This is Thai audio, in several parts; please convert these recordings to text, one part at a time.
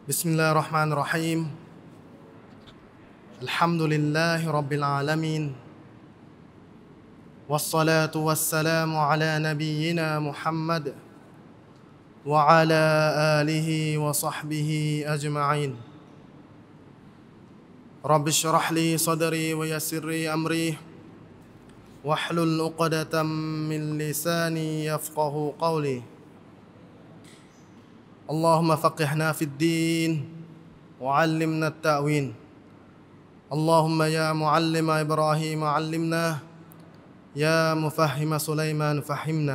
بسم الله الرحمن الرحيم الحمد لله رب العالمين والصلاة والسلام على نبينا محمد وعلى آله وصحبه أجمعين رب اشرح لي صدري ويسر لي أمري واحلل عقدة من لساني يفقه قولي اللهم فقهنا في الدين وعلمنا التأويل اللهم يا معلم إبراهيم علمنا يا مفهم سليمان فهمنا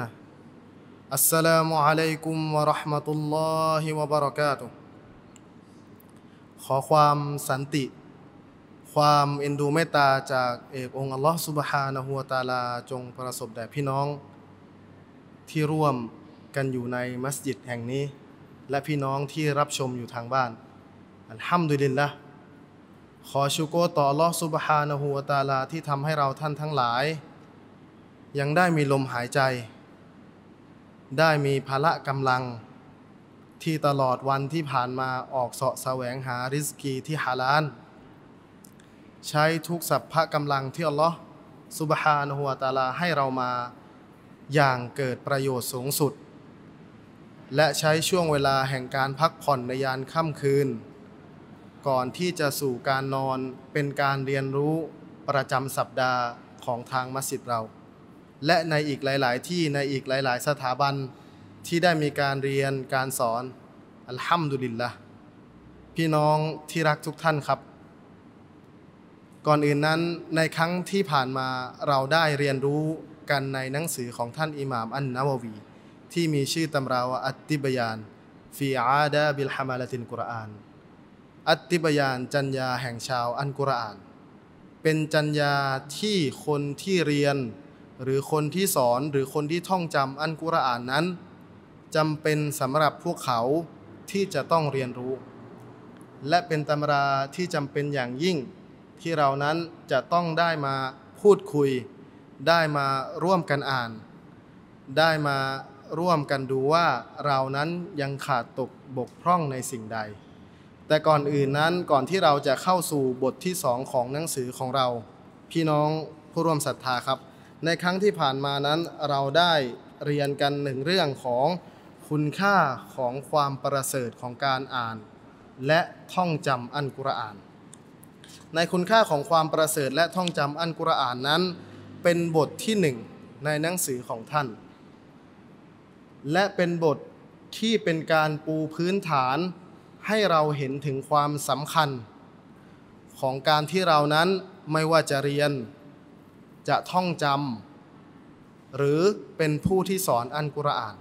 السلام عليكم ورحمة الله وبركاته ขอความสันติความเอ็นดูเมตตาจากเอกองค์อัลลอฮฺซุบฮานะฮูวะตะอาลาจงประสบแด่พี่น้องที่ร่วมกันอยู่ในมัสยิดแห่งนี้และพี่น้องที่รับชมอยู่ทางบ้านอัลฮัมดุลิลละห์ขอชูโกรต่ออัลลอฮฺซุบฮานะฮูวะตะอาลาที่ทำให้เราท่านทั้งหลายยังได้มีลมหายใจได้มีพละกำลังที่ตลอดวันที่ผ่านมาออกเสาะแสวงหาริสกีที่ฮาลาลใช้ทุกสรรพกำลังที่อัลลอฮฺซุบฮานะฮูวะตะอาลาให้เรามาอย่างเกิดประโยชน์สูงสุดและใช้ช่วงเวลาแห่งการพักผ่อนในยามค่ำคืนก่อนที่จะสู่การนอนเป็นการเรียนรู้ประจำสัปดาห์ของทางมัสยิดเราและในอีกหลายๆที่ในอีกหลายๆสถาบันที่ได้มีการเรียนการสอนอัลฮัมดุลิลละห์พี่น้องที่รักทุกท่านครับก่อนอื่นนั้นในครั้งที่ผ่านมาเราได้เรียนรู้กันในหนังสือของท่านอิหม่ามอันนะวะวีที่มีชื่อตำราว่าอัตติบยานฟีอาดาบิลฮะมาละตินกุรอานอัตติบยานจัญญาแห่งชาวอัลกุรอานเป็นจัญญาที่คนที่เรียนหรือคนที่สอนหรือคนที่ท่องจำอัลกุรอานนั้นจำเป็นสำหรับพวกเขาที่จะต้องเรียนรู้และเป็นตำราที่จำเป็นอย่างยิ่งที่เรานั้นจะต้องได้มาพูดคุยได้มาร่วมกันอ่านได้มาร่วมกันดูว่าเรานั้นยังขาดตกบกพร่องในสิ่งใดแต่ก่อนอื่นนั้นก่อนที่เราจะเข้าสู่บทที่2ของหนังสือของเราพี่น้องผู้ร่วมศรัทธาครับในครั้งที่ผ่านมานั้นเราได้เรียนกันหนึ่งเรื่องของคุณค่าของความประเสริฐของการอ่านและท่องจำอัลกุรอานในคุณค่าของความประเสริฐและท่องจำอัลกุรอานนั้นเป็นบทที่1ในหนังสือของท่านและเป็นบทที่เป็นการปูพื้นฐานให้เราเห็นถึงความสำคัญของการที่เรานั้นไม่ว่าจะเรียนจะท่องจำหรือเป็นผู้ที่สอนอัลกุรอาน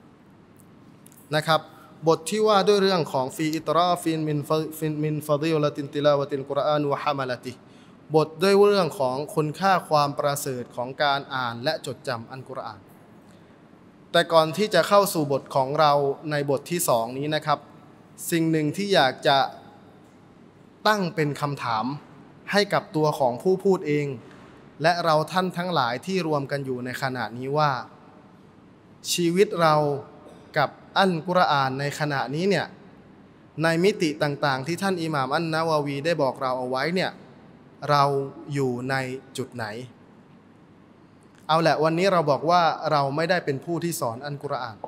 นะครับบทที่ว่าด้วยเรื่องของฟีอิตราฟินมินฟาดิลตินติลาวะติลกุรอานวะฮะมะละติบทด้วยเรื่องของคุณค่าความประเสริฐของการอ่านและจดจำอัลกุรอานแต่ก่อนที่จะเข้าสู่บทของเราในบทที่2นี้นะครับสิ่งหนึ่งที่อยากจะตั้งเป็นคำถามให้กับตัวของผู้พูดเองและเราท่านทั้งหลายที่รวมกันอยู่ในขณะนี้ว่าชีวิตเรากับอัลกุรอานในขณะนี้เนี่ยในมิติต่างๆที่ท่านอิหม่ามอันนะวะวีได้บอกเราเอาไว้เนี่ยเราอยู่ในจุดไหนเอาแหละวันนี้เราบอกว่าเราไม่ได้เป็นผู้ที่สอนอัลกุรอาน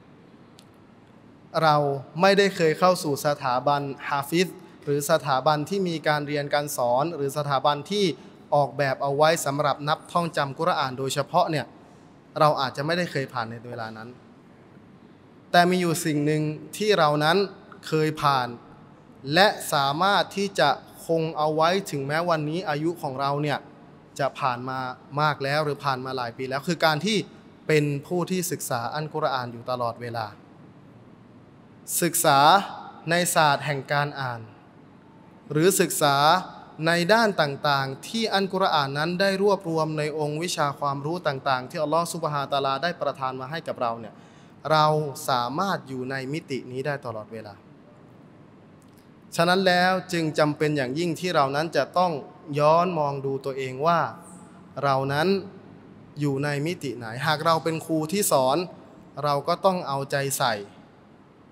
เราไม่ได้เคยเข้าสู่สถาบันฮาฟิซหรือสถาบันที่มีการเรียนการสอนหรือสถาบันที่ออกแบบเอาไว้สำหรับนับท่องจำกุรอานโดยเฉพาะเนี่ยเราอาจจะไม่ได้เคยผ่านในเวลานั้นแต่มีอยู่สิ่งหนึ่งที่เรานั้นเคยผ่านและสามารถที่จะคงเอาไว้ถึงแม้วันนี้อายุของเราเนี่ยจะผ่านมามากแล้วหรือผ่านมาหลายปีแล้วคือการที่เป็นผู้ที่ศึกษาอัลกุรอานอยู่ตลอดเวลาศึกษาในศาสตร์แห่งการอ่านหรือศึกษาในด้านต่างๆที่อัลกุรอานนั้นได้รวบรวมในองค์วิชาความรู้ต่างๆที่อัลลอฮฺซุบฮานะฮูวะตะอาลาได้ประทานมาให้กับเราเนี่ยเราสามารถอยู่ในมิตินี้ได้ตลอดเวลาฉะนั้นแล้วจึงจำเป็นอย่างยิ่งที่เรานั้นจะต้องย้อนมองดูตัวเองว่าเรานั้นอยู่ในมิติไหนหากเราเป็นครูที่สอนเราก็ต้องเอาใจใส่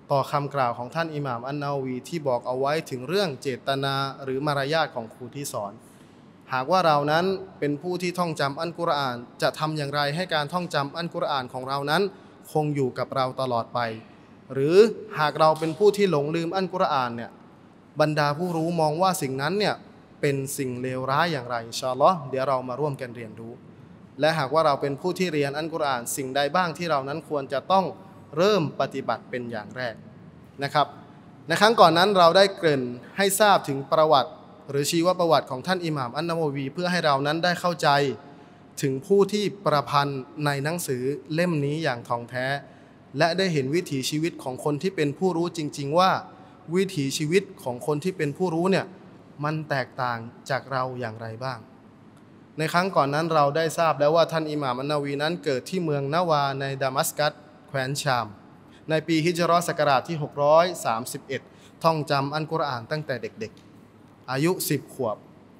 ต่อคำกล่าวของท่านอิหม่ามอันนาวีที่บอกเอาไว้ถึงเรื่องเจตนาหรือมารยาทของครูที่สอนหากว่าเรานั้นเป็นผู้ที่ท่องจำอัลกุรอานจะทำอย่างไรให้การท่องจำอัลกุรอานของเรานั้นคงอยู่กับเราตลอดไปหรือหากเราเป็นผู้ที่หลงลืมอัลกุรอานเนี่ยบรรดาผู้รู้มองว่าสิ่งนั้นเนี่ยเป็นสิ่งเลวร้ายอย่างไรอินชาอัลลอฮ์เดี๋ยวเรามาร่วมกันเรียนรู้และหากว่าเราเป็นผู้ที่เรียนอัลกุรอานสิ่งใดบ้างที่เรานั้นควรจะต้องเริ่มปฏิบัติเป็นอย่างแรกนะครับในครั้งก่อนนั้นเราได้เกริ่นให้ทราบถึงประวัติหรือชีวประวัติของท่านอิหม่ามอันนะวะวีเพื่อให้เรานั้นได้เข้าใจถึงผู้ที่ประพันธ์ในหนังสือเล่มนี้อย่างท่องแท้และได้เห็นวิถีชีวิตของคนที่เป็นผู้รู้จริงๆว่าวิถีชีวิตของคนที่เป็นผู้รู้เนี่ยมันแตกต่างจากเราอย่างไรบ้างในครั้งก่อนนั้นเราได้ทราบแล้วว่าท่านอิหม่ามอันนะวีนั้นเกิดที่เมืองนาวาในดามัสกัสแคว้นชามในปีฮิจเราะห์ศักราชที่631ท่องจำอัลกุรอานตั้งแต่เด็กๆอายุ10 ขวบ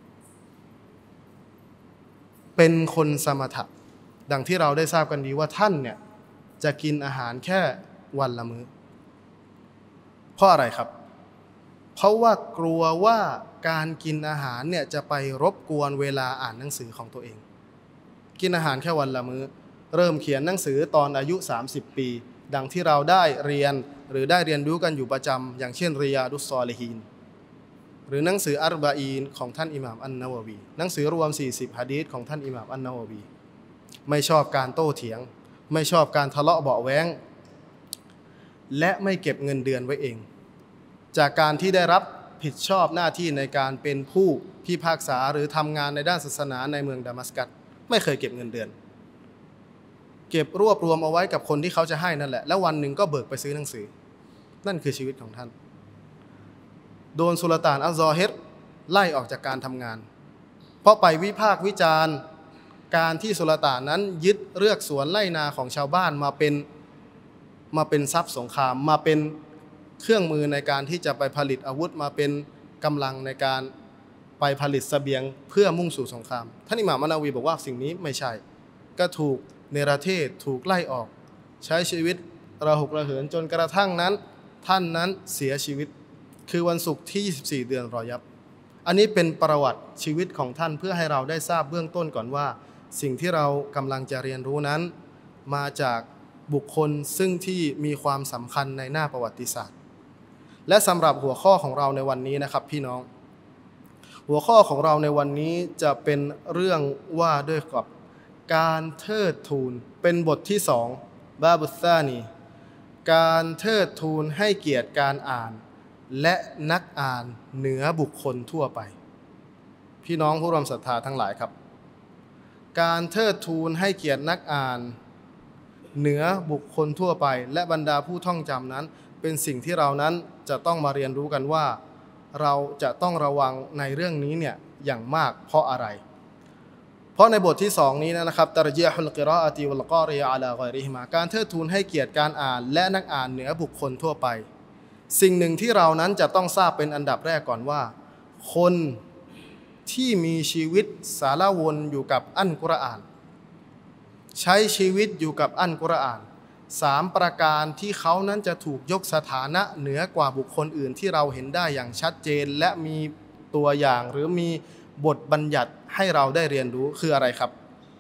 เป็นคนสมถะดังที่เราได้ทราบกันดีว่าท่านเนี่ยจะกินอาหารแค่วันละมื้อเพราะอะไรครับเพราะว่ากลัวว่าการกินอาหารเนี่ยจะไปรบกวนเวลาอ่านหนังสือของตัวเองกินอาหารแค่วันละมื้อเริ่มเขียนหนังสือตอนอายุ30 ปีดังที่เราได้เรียนหรือได้เรียนรู้กันอยู่ประจำอย่างเช่นริยาดุสซอลิฮีนหรือหนังสืออัรบะอีนของท่านอิหม่ามอันนะวะวีหนังสือรวม40หะดีษของท่านอิหม่ามอันนะวะวีไม่ชอบการโต้เถียงไม่ชอบการทะเลาะเบาะแว้งและไม่เก็บเงินเดือนไว้เองจากการที่ได้รับผิดชอบหน้าที่ในการเป็นผู้พิพากษาหรือทำงานในด้านศาสนาในเมืองดามัสกัสไม่เคยเก็บเงินเดือนเก็บรวบรวมเอาไว้กับคนที่เขาจะให้นั่นแหละแล้ววันหนึ่งก็เบิกไปซื้อหนังสือนั่นคือชีวิตของท่านโดนสุลต่านอัลซอฮิรไล่ออกจากการทำงานเพราะไปวิพากษ์วิจารณ์การที่สุลต่านนั้นยึดเรือกสวนไร่นาของชาวบ้านมาเป็นทรัพย์สงครามมาเป็นเครื่องมือในการที่จะไปผลิตอาวุธมาเป็นกำลังในการไปผลิตเสบียงเพื่อมุ่งสู่สงครามท่านอิหม่ามอันนะวีบอกว่าสิ่งนี้ไม่ใช่ก็ถูกเนรเทศถูกไล่ออกใช้ชีวิตระหกระเหินจนกระทั่งนั้นท่านนั้นเสียชีวิตคือวันศุกร์ที่24 เดือนรอยับอันนี้เป็นประวัติชีวิตของท่านเพื่อให้เราได้ทราบเบื้องต้นก่อนว่าสิ่งที่เรากำลังจะเรียนรู้นั้นมาจากบุคคลซึ่งที่มีความสำคัญในหน้าประวัติศาสตร์และสำหรับหัวข้อของเราในวันนี้นะครับพี่น้องหัวข้อของเราในวันนี้จะเป็นเรื่องว่าด้วยกับการเทิดทูนเป็นบทที่2บาบุสซานีการเทิดทูนให้เกียรติการอ่านและนักอ่านเหนือบุคคลทั่วไปพี่น้องผู้ร่วมศรัทธาทั้งหลายครับการเทิดทูนให้เกียรตินักอ่านเหนือบุคคลทั่วไปและบรรดาผู้ท่องจำนั้นเป็นสิ่งที่เรานั้นจะต้องมาเรียนรู้กันว่าเราจะต้องระวังในเรื่องนี้เนี่ยอย่างมากเพราะอะไรเพราะในบทที่2นี้นะครับตะรจีฮุลกิรออะติวัลกอริยะอะลากอยริฮิมาการเทิดทูนให้เกียรติการอ่านและนักอ่านเหนือบุคคลทั่วไปสิ่งหนึ่งที่เรานั้นจะต้องทราบเป็นอันดับแรกก่อนว่าคนที่มีชีวิตสารวนอยู่กับอัลกุรอานใช้ชีวิตอยู่กับอัลกุรอาน3 ประการที่เขานั้นจะถูกยกสถานะเหนือกว่าบุคคลอื่นที่เราเห็นได้อย่างชัดเจนและมีตัวอย่างหรือมีบทบัญญัติให้เราได้เรียนรู้คืออะไรครับ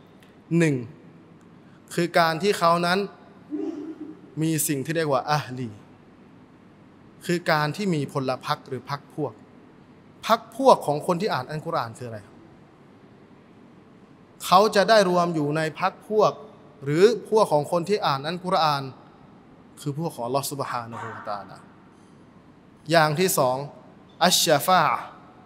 1. คือการที่เขานั้นมีสิ่งที่เรียกว่าอะห์ลีคือการที่มีพลพรรคหรือพรรคพวกของคนที่อ่านอัลกุรอานคืออะไรเขาจะได้รวมอยู่ในพรรคพวกหรือพวกของคนที่อ่านอัลกุรอานคือพวกของอัลลอฮฺซุบฮานะฮูวะตะอาลาอย่างที่2อัชชะฟาอะห์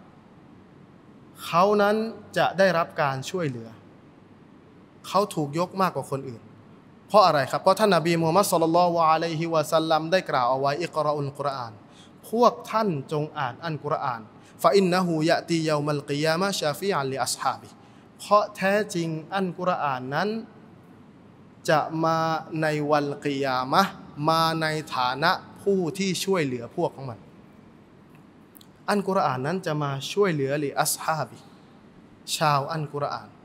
เขานั้นจะได้รับการช่วยเหลือเขาถูกยกมากกว่าคนอื่นเพราะอะไรครับเพราะท่านนบีมุฮัมมัดศ็อลลัลลอฮุอะลัยฮิวะซัลลัมได้กล่าวเอาไว้อิกรออุลกุรอานพวกท่านจงอ่านอัลกุรอานฟะอินนะฮูยะตียอมัลกิยามะฮ์ชาฟิอันลิอัศฮาบิเพราะแท้จริงอัลกุรอานนั้นจะมาในวันกิยามะฮ์มาในฐานะผู้ที่ช่วยเหลือพวกของมันอัลกุรอานนั้นจะมาช่วยเหลือลิอัศฮาบิชาวอัลกุรอาน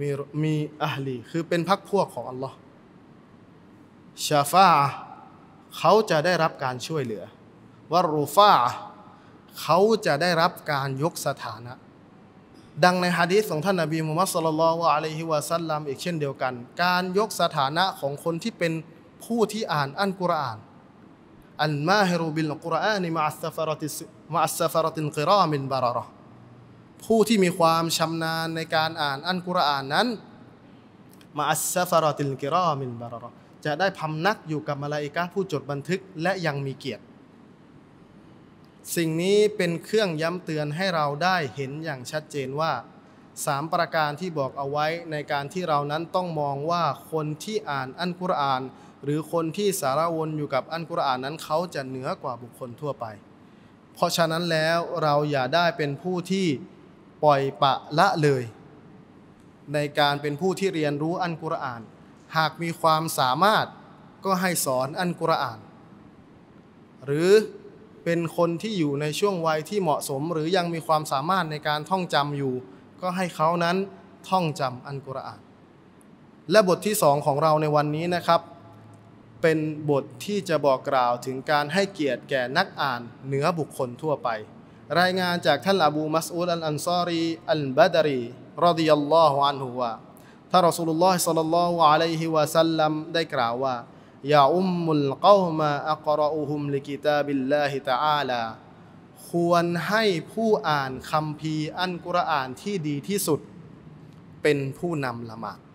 มีอะห์ลีคือเป็นพรรคพวกของอัลลอฮ์ชาฟาอะห์เขาจะได้รับการช่วยเหลือวะรูฟาเขาจะได้รับการยกสถานะดังในหะดีษของท่านนบีมุฮัมมัดศ็อลลัลลอฮุอะลัยฮิวะซัลลัมอีกเช่นเดียวกันการยกสถานะของคนที่เป็นผู้ที่อ่านอัลกุรอานอัลมาฮิรุบิลกุรอานีมะอัสซะฟะรติลกิรอมินบารอเราะห์ผู้ที่มีความชำนาญในการอ่านอัลกุรอานนั้นมะอัสซะฟะรติลกิรอมินบารอเราะห์จะได้พำนักอยู่กับมลาอิกะฮ์ผู้จดบันทึกและยังมีเกียรติสิ่งนี้เป็นเครื่องย้ำเตือนให้เราได้เห็นอย่างชัดเจนว่า3ประการที่บอกเอาไว้ในการที่เรานั้นต้องมองว่าคนที่อ่านอัลกุรอานหรือคนที่สารวนอยู่กับอัลกุรอานนั้นเขาจะเหนือกว่าบุคคลทั่วไปเพราะฉะนั้นแล้วเราอย่าได้เป็นผู้ที่ปล่อยปละละเลยในการเป็นผู้ที่เรียนรู้อัลกุรอานหากมีความสามารถก็ให้สอนอัลกุรอานหรือเป็นคนที่อยู่ในช่วงวัยที่เหมาะสมหรือยังมีความสามารถในการท่องจำอยู่ก็ให้เขานั้นท่องจำอัลกุรอานและบทที่2ของเราในวันนี้นะครับเป็นบทที่จะบอกกล่าวถึงการให้เกียรติแก่นักอ่านเหนือบุคคลทั่วไปรายงานจากท่านอบูมัสอูดอัลอันซารีอัลบาดรีรอฎิยัลลอฮุอันฮุว่าท่านรอซูลุลลอฮ์ศ็อลลัลลอฮุอะลัยฮิวะซัลลัมได้กล่าวว่ายาอุมมุลกอมะอักรออุฮุมลิกิตาบิลลาฮิตะอาลาควรให้ผู้อ่านคัมภีร์อัลกุรอานที่ดีที่สุดเป็นผู้นำละหมาด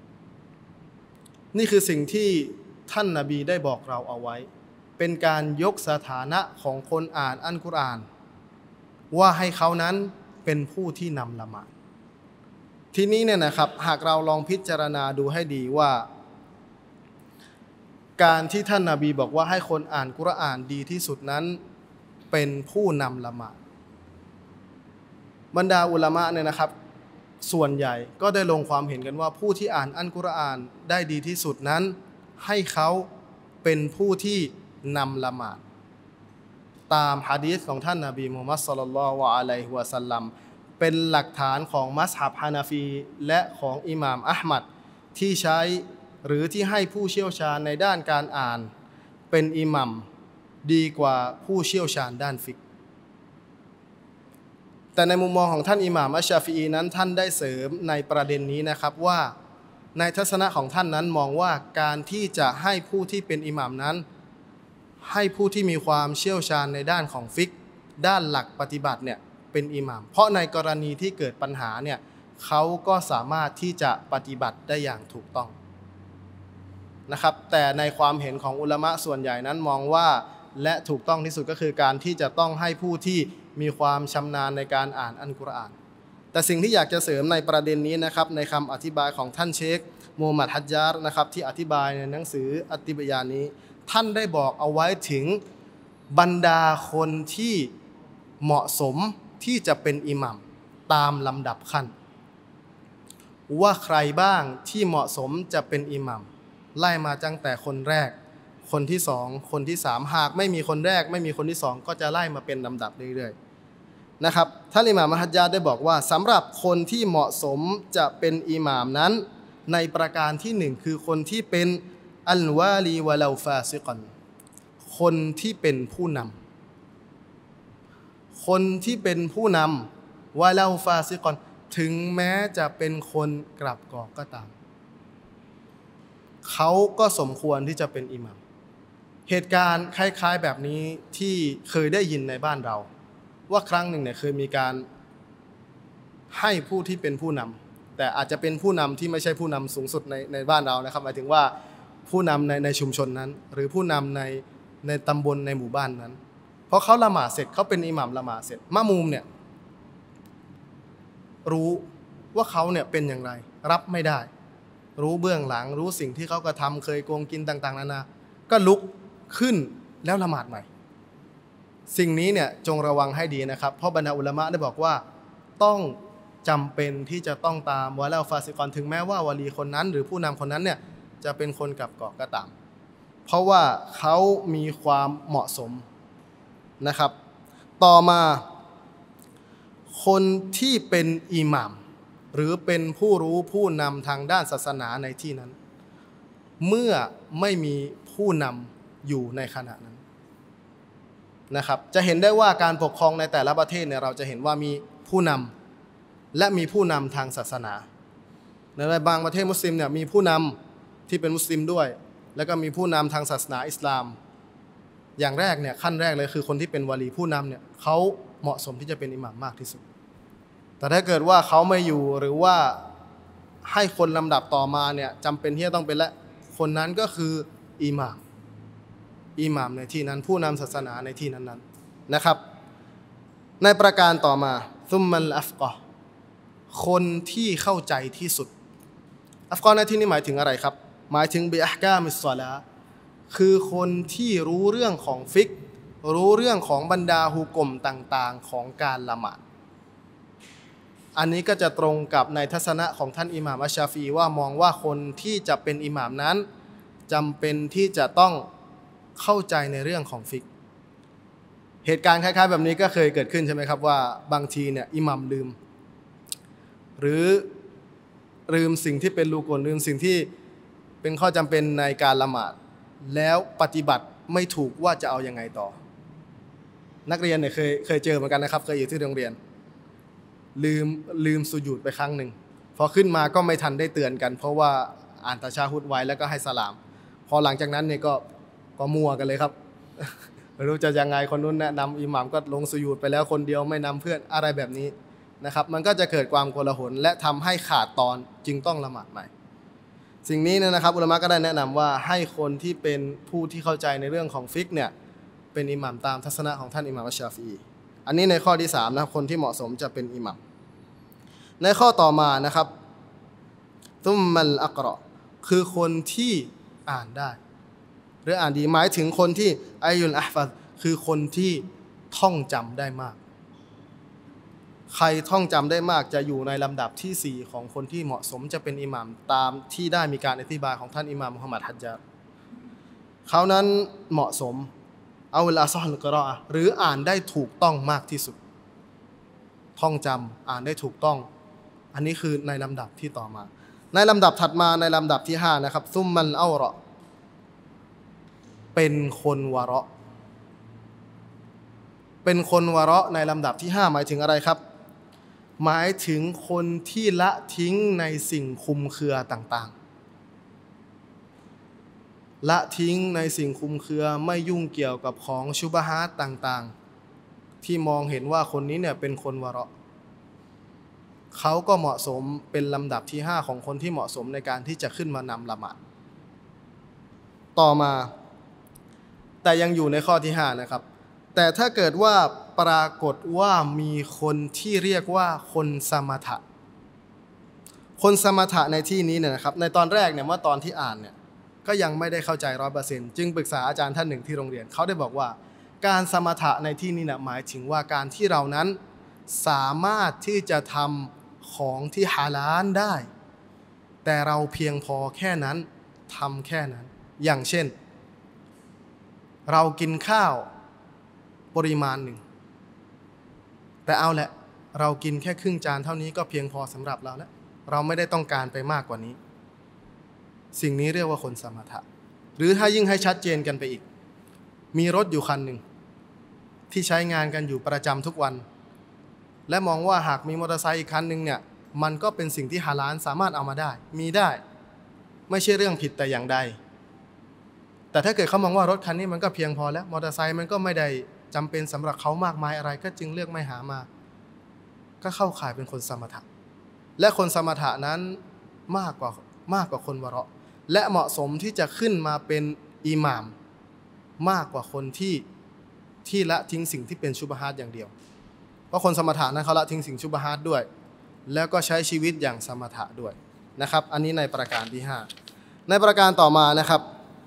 นี่คือสิ่งที่ท่านนบีได้บอกเราเอาไว้เป็นการยกสถานะของคนอ่านอัลกุรอานว่าให้เขานั้นเป็นผู้ที่นำละหมาดทีนี้เนี่ยนะครับหากเราลองพิจารณาดูให้ดีว่าการที่ท่านนบีบอกว่าให้คนอ่านกุรอานดีที่สุดนั้นเป็นผู้นำละหมาดบรรดาอุลามะเนี่ยนะครับส่วนใหญ่ก็ได้ลงความเห็นกันว่าผู้ที่อ่านอัลกุรอานได้ดีที่สุดนั้นให้เขาเป็นผู้ที่นำละหมาดตามหะดีษของท่านนบีมุฮัมมัดศ็อลลัลลอฮุอะลัยฮิวะซัลลัมเป็นหลักฐานของมัซฮับฮานาฟีและของอิหม่ามอะห์มัดที่ใช้หรือที่ให้ผู้เชี่ยวชาญในด้านการอ่านเป็นอิหมัมดีกว่าผู้เชี่ยวชาญด้านฟิกห์แต่ในมุมมองของท่านอิหม่ามอัชชาฟิอีนั้นท่านได้เสริมในประเด็นนี้นะครับว่าในทัศนะของท่านนั้นมองว่าการที่จะให้ผู้ที่เป็นอิหม่ามนั้นให้ผู้ที่มีความเชี่ยวชาญในด้านของฟิกห์ด้านหลักปฏิบัติเนี่ยเป็นอิหม่ามเพราะในกรณีที่เกิดปัญหาเนี่ยเขาก็สามารถที่จะปฏิบัติได้อย่างถูกต้องนะครับแต่ในความเห็นของอุลามะส่วนใหญ่นั้นมองว่าและถูกต้องที่สุดก็คือการที่จะต้องให้ผู้ที่มีความชำนาญในการอ่านอัลกุรอานแต่สิ่งที่อยากจะเสริมในประเด็นนี้นะครับในคำอธิบายของท่านเชคมูฮัมหมัดฮัจญาร์นะครับที่อธิบายในหนังสืออัตติบยานี้ท่านได้บอกเอาไว้ถึงบรรดาคนที่เหมาะสมที่จะเป็นอิหมัมตามลำดับขั้นว่าใครบ้างที่เหมาะสมจะเป็นอิหมัมไล่มาตั้งแต่คนแรกคนที่สองคนที่สามหากไม่มีคนแรกไม่มีคนที่สองก็จะไล่มาเป็นลำดับเรื่อยๆนะครับท่านอิหม่ามฮัจญาร์ได้บอกว่าสำหรับคนที่เหมาะสมจะเป็นอิหม่ามนั้นในประการที่หนึ่งคือคนที่เป็นอัลวาลีวะลาฟาซิกอนคนที่เป็นผู้นำคนที่เป็นผู้นำวะลาฟาซิกอนถึงแม้จะเป็นคนกลับกอกก็ตามเขาก็สมควรที่จะเป็นอิหมัมเหตุการณ์คล้ายๆแบบนี้ที่เคยได้ยินในบ้านเราว่าครั้งหนึ่งเนี่ยเคยมีการให้ผู้ที่เป็นผู้นำแต่อาจจะเป็นผู้นำที่ไม่ใช่ผู้นำสูงสุดในบ้านเรานะครับหมายถึงว่าผู้นำในชุมชนนั้นหรือผู้นำในตำบลในหมู่บ้านนั้นเพราะเขาละหมาดเสร็จเขาเป็นอิหมัมละหมาดเสร็จมะมูมเนี่ยรู้ว่าเขาเนี่ยเป็นอย่างไรรับไม่ได้รู้เบื้องหลังรู้สิ่งที่เขากระทำเคยโกงกินต่างๆนานาก็ลุกขึ้นแล้วละหมาดใหม่สิ่งนี้เนี่ยจงระวังให้ดีนะครับเพราะบรรดาอุลามะได้บอกว่าต้องจำเป็นที่จะต้องตามวะลาฟาซิกอนถึงแม้ว่าวะลีคนนั้นหรือผู้นำคนนั้นเนี่ยจะเป็นคนกลับกอกก็ตามเพราะว่าเขามีความเหมาะสมนะครับต่อมาคนที่เป็นอิหมัมหรือเป็นผู้รู้ผู้นำทางด้านศาสนาในที่นั้นเมื่อไม่มีผู้นำอยู่ในขณะนั้นนะครับจะเห็นได้ว่าการปกครองในแต่ละประเทศเนี่ยเราจะเห็นว่ามีผู้นำและมีผู้นำทางศาสนาในบางประเทศมุสลิมเนี่ยมีผู้นำที่เป็นมุสลิมด้วยแล้วก็มีผู้นำทางศาสนาอิสลามอย่างแรกเนี่ยขั้นแรกเลยคือคนที่เป็นวลีผู้นำเนี่ยเขาเหมาะสมที่จะเป็นอิหม่ามมากที่สุดแต่ถ้าเกิดว่าเขาไม่อยู่หรือว่าให้คนลำดับต่อมาเนี่ยจำเป็นที่จะต้องเป็นและคนนั้นก็คืออิหม่ามในที่นั้นผู้นำศาสนาในที่นั้นๆนะครับในประการต่อมาซุมมัลอัฟกอฮ์คนที่เข้าใจที่สุดอัฟกอฮ์ในที่นี้หมายถึงอะไรครับหมายถึงบิอะห์กามิศศอลาห์คือคนที่รู้เรื่องของฟิกรู้เรื่องของบรรดาฮุกมต่างๆของการละหมาดอันนี้ก็จะตรงกับในทัศนะของท่านอิหม่ามอัชชาฟีว่ามองว่าคนที่จะเป็นอิหม่ามนั้นจำเป็นที่จะต้องเข้าใจในเรื่องของฟิกเหตุการณ์คล้ายๆแบบนี้ก็เคยเกิดขึ้นใช่ไหมครับว่าบางทีเนี่ยอิหม่ามลืมหรือลืมสิ่งที่เป็นรูกลลืมสิ่งที่เป็นข้อจำเป็นในการละหมาดแล้วปฏิบัติไม่ถูกว่าจะเอายังไงต่อนักเรียนเนี่ยเคยเจอเหมือนกันนะครับเคยอยู่ที่โรงเรียนลืมสุญูดไปครั้งหนึ่งพอขึ้นมาก็ไม่ทันได้เตือนกันเพราะว่าอ่านตะชาฮุดไว้แล้วก็ให้สลามพอหลังจากนั้นเนี่ยก็มัวกันเลยครับไม่รู้จะยังไงคนนู้นแนะนำอิหม่ามก็ลงสุญูดไปแล้วคนเดียวไม่นำเพื่อนอะไรแบบนี้นะครับมันก็จะเกิดความโกลาหลและทำให้ขาดตอนจึงต้องละหมาดใหม่สิ่งนี้นะครับอุลามะก็ได้แนะนำว่าให้คนที่เป็นผู้ที่เข้าใจในเรื่องของฟิกเนี่ยเป็นอิหม่ามตามทัศนะของท่านอิหม่ามอัชชาฟีอีอันนี้ในข้อที่3นะครับคนที่เหมาะสมจะเป็นอิหม่ามในข้อต่อมานะครับซุมมัลอักรอคือคนที่อ่านได้หรืออ่านดีหมายถึงคนที่อายุลอัฟฟัซคือคนที่ท่องจำได้มากใครท่องจำได้มากจะอยู่ในลำดับที่4ของคนที่เหมาะสมจะเป็นอิหม่ามตามที่ได้มีการอธิบายของท่านอิหม่ามมุฮัมมัดฮัจญารเขานั้นเหมาะสมเอาเวลาซอฮ์กะรออะหรืออ่านได้ถูกต้องมากที่สุดท่องจำอ่านได้ถูกต้องอันนี้คือในลำดับที่ต่อมาในลำดับถัดมาในลำดับที่5นะครับซุมมันเอาเราะเป็นคนวะเราะเป็นคนวะเราะในลำดับที่5หมายถึงอะไรครับหมายถึงคนที่ละทิ้งในสิ่งคลุมเครือต่างๆละทิ้งในสิ่งคลุมเครือไม่ยุ่งเกี่ยวกับของชุบฮาตต่างๆที่มองเห็นว่าคนนี้เนี่ยเป็นคนวะเราะเขาก็เหมาะสมเป็นลำดับที่5ของคนที่เหมาะสมในการที่จะขึ้นมานำละหมาดต่อมาแต่ยังอยู่ในข้อที่5นะครับแต่ถ้าเกิดว่าปรากฏว่ามีคนที่เรียกว่าคนสมถะคนสมถะในที่นี้เนี่ยนะครับในตอนแรกเนี่ยเมื่อตอนที่อ่านเนี่ยก็ยังไม่ได้เข้าใจ 100% จึงปรึกษาอาจารย์ท่านหนึ่งที่โรงเรียนเขาได้บอกว่าการสมถะในที่นี้เนี่ยหมายถึงว่าการที่เรานั้นสามารถที่จะทำของที่ฮาลาลได้แต่เราเพียงพอแค่นั้นทำแค่นั้นอย่างเช่นเรากินข้าวปริมาณหนึ่งแต่เอาแหละเรากินแค่ครึ่งจานเท่านี้ก็เพียงพอสำหรับเราแล้วเราไม่ได้ต้องการไปมากกว่านี้สิ่งนี้เรียกว่าคนสมถะหรือถ้ายิ่งให้ชัดเจนกันไปอีกมีรถอยู่คันหนึ่งที่ใช้งานกันอยู่ประจำทุกวันและมองว่าหากมีมอเตอร์ไซค์อีกคันหนึ่งเนี่ยมันก็เป็นสิ่งที่ฮาลาลสามารถเอามาได้มีได้ไม่ใช่เรื่องผิดแต่อย่างใดแต่ถ้าเกิดเขามองว่ารถคันนี้มันก็เพียงพอแล้วมอเตอร์ไซค์มันก็ไม่ได้จำเป็นสำหรับเขามากมายอะไรก็จึงเลือกไม่หามาก็เข้าข่ายเป็นคนสมถะและคนสมถะนั้นมากกว่าคนวะเราะห์และเหมาะสมที่จะขึ้นมาเป็นอิหม่ามมากกว่าคนที่ละทิ้งสิ่งที่เป็นชุบฮาตอย่างเดียวเพราะคนสมถะนั้นเขาละทิ้งสิ่งชุบฮาตด้วยแล้วก็ใช้ชีวิตอย่างสมถะด้วยนะครับอันนี้ในประการที่5ในประการต่อมานะครับ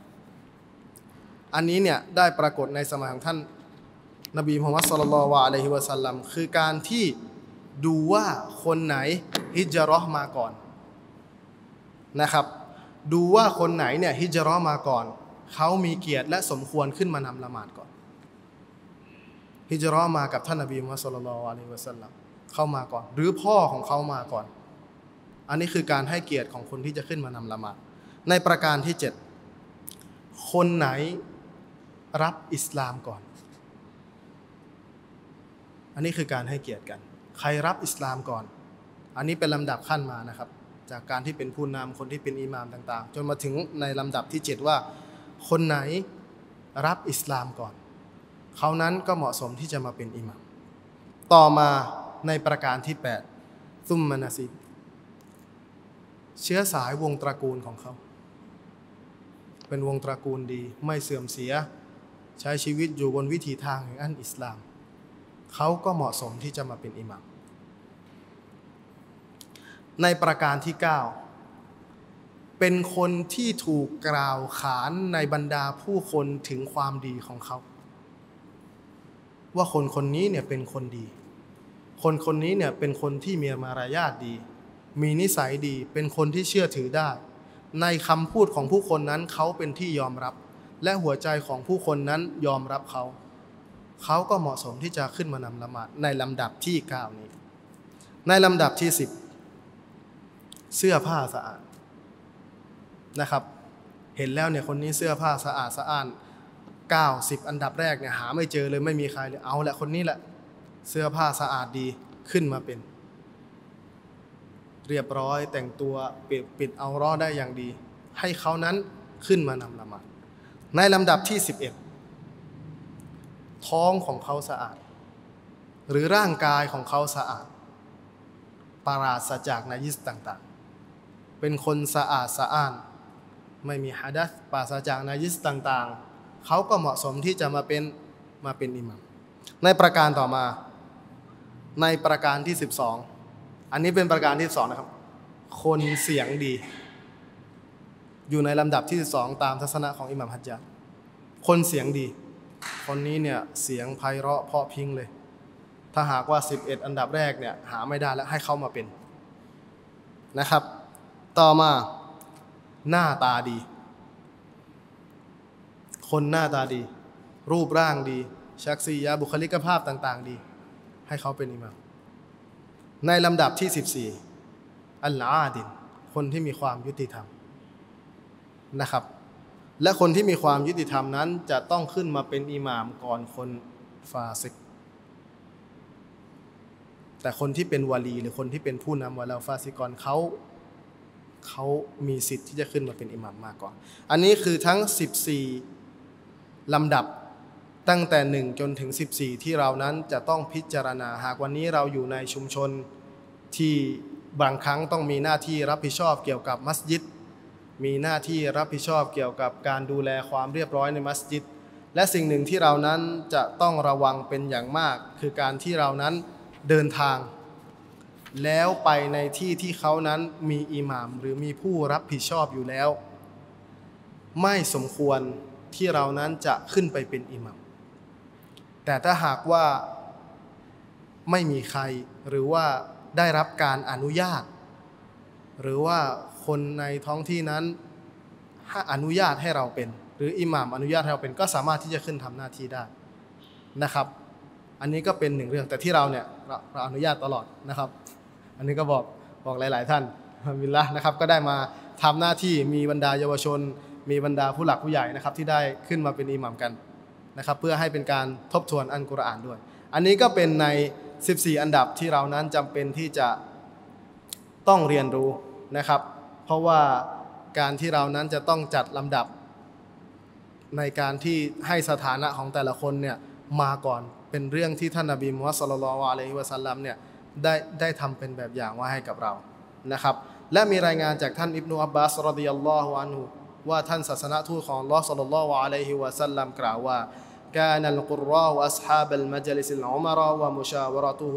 อันนี้เนี่ยได้ปรากฏในสมัยของท่านนบีมุฮัมมัดศ็อลลัลลอฮุอะลัยฮิวะซัลลัมคือการที่ดูว่าคนไหนฮิจเราะห์มาก่อนนะครับดูว่าคนไหนเนี่ยฮิจเราะห์มาก่อนเขามีเกียรติและสมควรขึ้นมานำละหมาดก่อนฮิจเราะห์มากับท่านนบีมุฮัมมัดศ็อลลัลลอฮุอะลัยฮิวะซัลลัมเข้ามาก่อนหรือพ่อของเขามาก่อนอันนี้คือการให้เกียรติของคนที่จะขึ้นมานำละหมาดในประการที่7คนไหนรับอิสลามก่อนอันนี้คือการให้เกียรติกันใครรับอิสลามก่อนอันนี้เป็นลำดับขั้นมานะครับจากการที่เป็นผู้นำคนที่เป็นอิหม่ามต่างๆจนมาถึงในลำดับที่7ว่าคนไหนรับอิสลามก่อนเขานั้นก็เหมาะสมที่จะมาเป็นอิหม่ามต่อมาในประการที่8ซุมมานาซิบเชื้อสายวงตระกูลของเขาเป็นวงตระกูลดีไม่เสื่อมเสียใช้ชีวิตอยู่บนวิถีทางแห่งอันอิสลามเขาก็เหมาะสมที่จะมาเป็นอิหม่ามในประการที่9เป็นคนที่ถูกกล่าวขานในบรรดาผู้คนถึงความดีของเขาว่าคนคนนี้เนี่ยเป็นคนดีคนคนนี้เนี่ยเป็นคนที่มีมารยาทดีมีนิสัยดีเป็นคนที่เชื่อถือได้ในคำพูดของผู้คนนั้นเขาเป็นที่ยอมรับและหัวใจของผู้คนนั้นยอมรับเขาก็เหมาะสมที่จะขึ้นมานำละหมาดในลำดับที่9นี้ในลำดับที่10เสื้อผ้าสะอาดนะครับเห็นแล้วเนี่ยคนนี้เสื้อผ้าสะอาดสะอ้าน90อันดับแรกเนี่ยหาไม่เจอเลยไม่มีใครเลยเอาแหละคนนี้แหละเสื้อผ้าสะอาดดีขึ้นมาเป็นเรียบร้อยแต่งตัวปิดเอาร้อได้อย่างดีให้เขานั้นขึ้นมานำละหมาดในลำดับที่11ท้องของเขาสะอาดหรือร่างกายของเขาสะอาดปราศจากนาญิสต่างๆเป็นคนสะอาดสะอ้านไม่มีหะดัษปราศจากนาญิสต่างๆเขาก็เหมาะสมที่จะมาเป็นอิหม่ามในประการต่อมาในประการที่12อันนี้เป็นประการที่12นะครับคนเสียงดีอยู่ในลำดับที่12ตามทัศนะของอิหม่ามฮัจญาจคนเสียงดีคนนี้เนี่ยเสียงไพเราะเพราะพิงเลยถ้าหากว่า11อันดับแรกเนี่ยหาไม่ได้แล้วให้เขามาเป็นนะครับต่อมาหน้าตาดีคนหน้าตาดีรูปร่างดีชักซียะบุคลิกภาพต่างๆดีให้เขาเป็นอิหม่ามในลำดับที่14อัลอาดิลคนที่มีความยุติธรรมนะครับและคนที่มีความยุติธรรมนั้นจะต้องขึ้นมาเป็นอิหม่ามก่อนคนฟาซิกแต่คนที่เป็นวาลีหรือคนที่เป็นผู้นำวะลาฟาซิกอนเขามีสิทธิ์ที่จะขึ้นมาเป็นอิหม่ามมากกว่าอันนี้คือทั้ง14ลำดับตั้งแต่1จนถึง14ที่เรานั้นจะต้องพิจารณาหากวันนี้เราอยู่ในชุมชนที่บางครั้งต้องมีหน้าที่รับผิดชอบเกี่ยวกับมัสยิดมีหน้าที่รับผิดชอบเกี่ยวกับการดูแลความเรียบร้อยในมัสยิดและสิ่งหนึ่งที่เรานั้นจะต้องระวังเป็นอย่างมากคือการที่เรานั้นเดินทางแล้วไปในที่ที่เขานั้นมีอิหม่ามหรือมีผู้รับผิดชอบอยู่แล้วไม่สมควรที่เรานั้นจะขึ้นไปเป็นอิหม่ามแต่ถ้าหากว่าไม่มีใครหรือว่าได้รับการอนุญาตหรือว่าคนในท้องที่นั้นอนุญาตให้เราเป็นหรืออิหม่ามอนุญาตให้เราเป็นก็สามารถที่จะขึ้นทำหน้าที่ได้นะครับอันนี้ก็เป็นหนึ่งเรื่องแต่ที่เราเนี่ยเราอนุญาตตลอดนะครับอันนี้ก็บอกหลายๆท่านบิลละนะครับก็ได้มาทำหน้าที่มีบรรดาเยาวชนมีบรรดาผู้หลักผู้ใหญ่นะครับที่ได้ขึ้นมาเป็นอิหม่ามกันนะครับเพื่อให้เป็นการทบทวนอัลกุรอานด้วยอันนี้ก็เป็นใน14อันดับที่เรานั้นจำเป็นที่จะต้องเรียนรู้นะครับเพราะว่าการที่เรานั้นจะต้องจัดลำดับในการที่ให้สถานะของแต่ละคนเนี่ยมาก่อนเป็นเรื่องที่ท่านนบีมุฮัมมัดศ็อลลัลลอฮุอะลัยฮิวะซัลลัมเนี่ยได้ทำเป็นแบบอย่างไว้ให้กับเรานะครับและมีรายงานจากท่านอิบนุอับบาสรอฎิยัลลอฮุอันฮุว่าท่านศาสนทูตของอัลเลาะห์ศ็อลลัลลอฮุอะลัยฮิวะซัลลัมกล่าวว่าكان القراء أصحاب المجلس العمر ومشاورته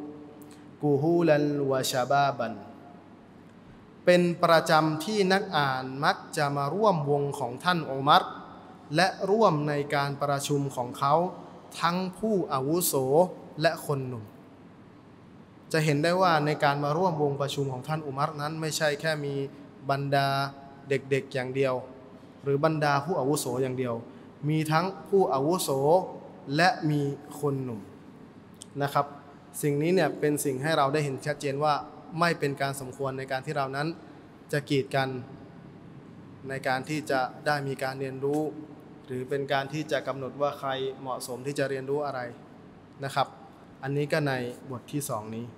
كهولا وشبابا เป็นประจำที่นักอ่านมักจะมาร่วมวงของท่านอุมัรและร่วมในการประชุมของเขาทั้งผู้อาวุโสและคนหนุ่มจะเห็นได้ว่าในการมาร่วมวงประชุมของท่านอุมัรนั้นไม่ใช่แค่มีบรรดาเด็กๆอย่างเดียวหรือบรรดาผู้อาวุโสอย่างเดียวมีทั้งผู้อาวุโสและมีคนหนุ่มนะครับสิ่งนี้เนี่ยเป็นสิ่งให้เราได้เห็นชัดเจนว่าไม่เป็นการสมควรในการที่เรานั้นจะกีดกันในการที่จะได้มีการเรียนรู้หรือเป็นการที่จะกำหนดว่าใครเหมาะสมที่จะเรียนรู้อะไรนะครับอันนี้ก็ในบทที่2นี้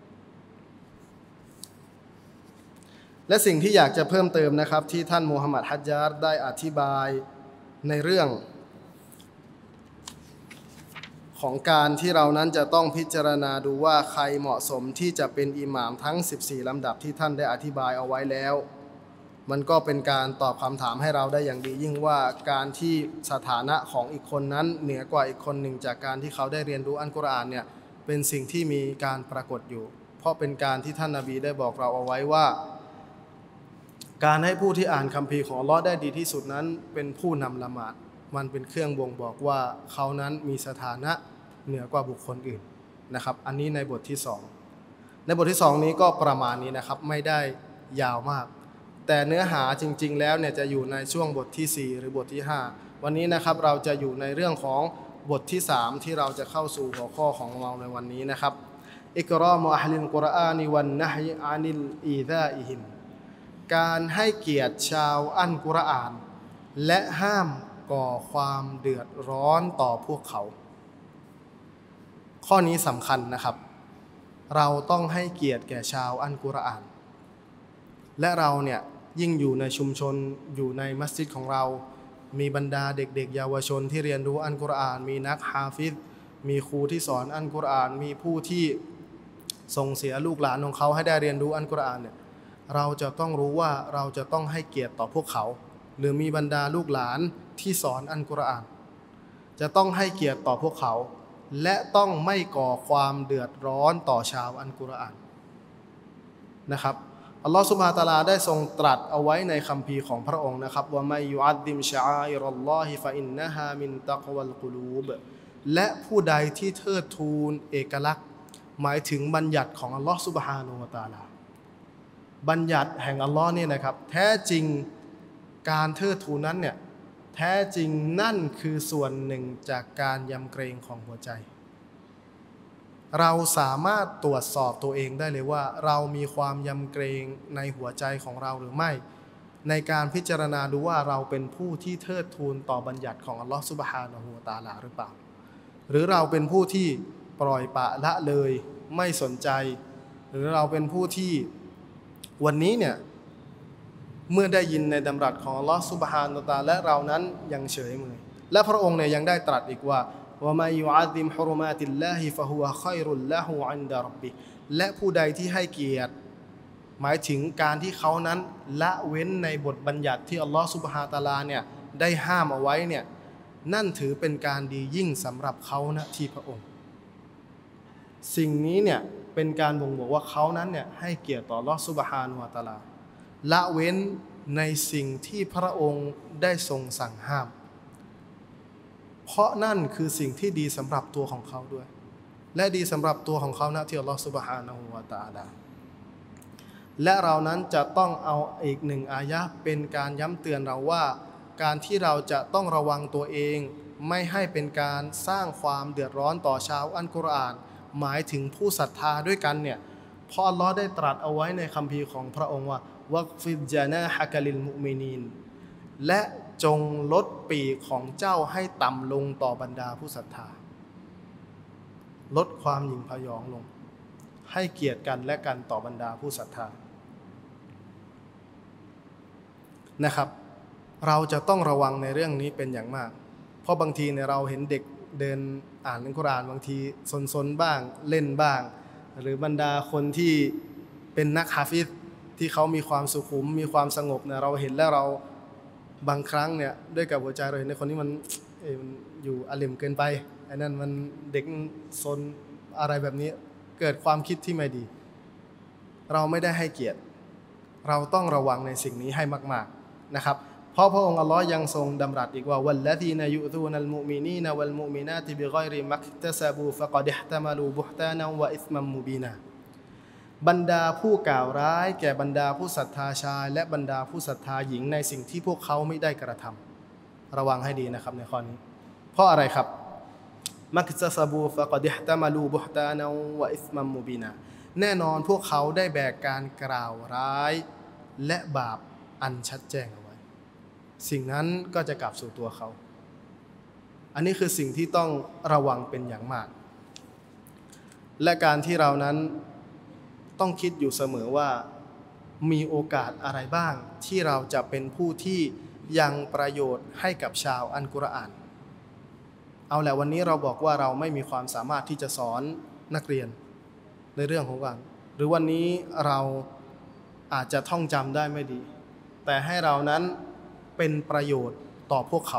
และสิ่งที่อยากจะเพิ่มเติมนะครับที่ท่านมูฮัมหมัดฮัจญารได้อธิบายในเรื่องของการที่เรานั้นจะต้องพิจารณาดูว่าใครเหมาะสมที่จะเป็นอิหม่ามทั้ง14ลำดับที่ท่านได้อธิบายเอาไว้แล้วมันก็เป็นการตอบคำถามให้เราได้อย่างดียิ่งว่าการที่สถานะของอีกคนนั้นเหนือกว่าอีกคนหนึ่งจากการที่เขาได้เรียนรู้อัลกุรอานเนี่ยเป็นสิ่งที่มีการปรากฏอยู่เพราะเป็นการที่ท่านนบีได้บอกเราเอาไว้ว่าการให้ผู้ที่อ่านคัมภีร์ของอัลเลาะห์ได้ดีที่สุดนั้นเป็นผู้นำละหมาดมันเป็นเครื่องบ่งบอกว่าเขานั้นมีสถานะเหนือกว่าบุคคลอื่นนะครับอันนี้ในบทที่2ในบทที่2นี้ก็ประมาณนี้นะครับไม่ได้ยาวมากแต่เนื้อหาจริงๆแล้วเนี่ยจะอยู่ในช่วงบทที่4หรือบทที่5วันนี้นะครับเราจะอยู่ในเรื่องของบทที่3ที่เราจะเข้าสู่หัวข้อของเราในวันนี้นะครับอิกรอมุอะห์ลิลกุรอานีวันนะฮยอานิลอีซาอิฮิมการให้เกียรติชาวอัลกุรอานและห้ามก่อความเดือดร้อนต่อพวกเขาข้อนี้สำคัญนะครับเราต้องให้เกียรติแก่ชาวอัลกุรอานและเราเนี่ยยิ่งอยู่ในชุมชนอยู่ในมัสยิดของเรามีบรรดาเด็กๆเยาวชนที่เรียนรู้อัลกุรอานมีนักฮาฟิซมีครูที่สอนอัลกุรอานมีผู้ที่ส่งเสียลูกหลานของเขาให้ได้เรียนรู้อัลกุรอานเนี่ยเราจะต้องรู้ว่าเราจะต้องให้เกียรติต่อพวกเขาหรือมีบรรดาลูกหลานที่สอนอัลกุรอานจะต้องให้เกียรติต่อพวกเขาและต้องไม่ก่อความเดือดร้อนต่อชาวอัลกุรอานนะครับอัลลอฮฺซุบฮานะฮูวะตะอาลาได้ทรงตรัสเอาไว้ในคัมภีร์ของพระองค์นะครับว่ามัยยุอัดดิมชะอาอิรัลลอฮิฟะอินนะฮามินตักวัลกุลูบและผู้ใดที่เทิดทูนเอกลักษณ์หมายถึงบัญญัติของอัลลอฮฺซุบฮานะฮูวะตะอาลาบัญญัติแห่งอัลลอฮ์เนี่ยนะครับแท้จริงการเทิดทูนนั้นเนี่ยแท้จริงนั่นคือส่วนหนึ่งจากการยำเกรงของหัวใจเราสามารถตรวจสอบตัวเองได้เลยว่าเรามีความยำเกรงในหัวใจของเราหรือไม่ในการพิจารณาดูว่าเราเป็นผู้ที่เทิดทูนต่อบัญญัติของอัลลอฮฺซุบฮานะฮูวะตะอาลาหรือเปล่าหรือเราเป็นผู้ที่ปล่อยปละละเลยไม่สนใจหรือเราเป็นผู้ที่วันนี้เนี่ยเมื่อได้ยินในดำรัสของอัลลอฮฺซุบฮานะฮูวะตะอาลาและเรานั้นยังเฉยเมยและพระองค์เนี่ยยังได้ตรัสอีกว่าว่ามัยยุอัซซิมฮุรุมาติลลาฮิฟะฮุวะค็อยรุลละฮูอินดะร็อบบิและผู้ใดที่ให้เกียรติหมายถึงการที่เขานั้นละเว้นในบทบัญญัติที่อัลลอฮฺซุบฮานะฮูวะตะอาลาเนี่ยได้ห้ามเอาไว้เนี่ยนั่นถือเป็นการดียิ่งสำหรับเขาณที่พระองค์สิ่งนี้เนี่ยเป็นการบ่งบอกว่าเขานั้นเนี่ยให้เกียรติต่ออัลลอฮฺซุบฮานะฮูวะตะอาลาละเว้นในสิ่งที่พระองค์ได้ทรงสั่งห้ามเพราะนั่นคือสิ่งที่ดีสำหรับตัวของเขาด้วยและดีสำหรับตัวของเขาณที่อัลลอฮฺซุบฮานะฮูวะตะอาลาและเรานั้นจะต้องเอาอีกหนึ่งอายะห์เป็นการย้ำเตือนเราว่าการที่เราจะต้องระวังตัวเองไม่ให้เป็นการสร้างความเดือดร้อนต่อชาวอัลกุรอานหมายถึงผู้ศรัทธาด้วยกันเนี่ยเพราะอัลลอฮ์ได้ตรัสเอาไว้ในคัมภีร์ของพระองค์ว่าวักฟิดจานะฮะกะลิลมุมินีนและจงลดปีกของเจ้าให้ต่ำลงต่อบรรดาผู้ศรัทธาลดความหยิ่งพยองลงให้เกียรติกันและกันต่อบรรดาผู้ศรัทธานะครับเราจะต้องระวังในเรื่องนี้เป็นอย่างมากเพราะบางทีเนี่ยเราเห็นเด็กเดินอ่านอัลกุรอานบางทีซนๆบ้างเล่นบ้างหรือบรรดาคนที่เป็นนักฮาฟิซที่เขามีความสุขุมมีความสงบเนี่ยเราเห็นแล้วเราบางครั้งเนี่ยด้วยกับหัวใจเราเห็นในคนนี้มันอยู่อลิมเกินไปไอ้นั่นมันเด็กซนอะไรแบบนี้เกิดความคิดที่ไม่ดีเราไม่ได้ให้เกียรติเราต้องระวังในสิ่งนี้ให้มากๆนะครับเพราะพระองค์อัลลอฮ์ยังทรงดำรัสอีกว่าวัลลซีนะยุซูนัลมุมินีนวัลมุมินาติบิฆอยริมักตะซะบูฟะกอดอิห์ตะมะลูบุฮตานะวะอิษมัมมุบีนาบรรดาผู้กล่าวร้ายแก่บรรดาผู้ศรัทธาชายและบรรดาผู้ศรัทธาหญิงในสิ่งที่พวกเขาไม่ได้กระทำระวังให้ดีนะครับในข้อนี้เพราะอะไรครับมักตะซะบูฟะกอดอิห์ตะมะลูบุฮตานะวะอิษมัมมุบีนาแน่นอนพวกเขาได้แบกการกล่าวร้ายและบาปอันชัดแจ้งเอาไว้สิ่งนั้นก็จะกลับสู่ตัวเขาอันนี้คือสิ่งที่ต้องระวังเป็นอย่างมากและการที่เรานั้นต้องคิดอยู่เสมอว่ามีโอกาสอะไรบ้างที่เราจะเป็นผู้ที่ยังประโยชน์ให้กับชาวอัลกุรอานเอาแหละวันนี้เราบอกว่าเราไม่มีความสามารถที่จะสอนนักเรียนในเรื่องของการหรือวันนี้เราอาจจะท่องจำได้ไม่ดีแต่ให้เรานั้นเป็นประโยชน์ต่อพวกเขา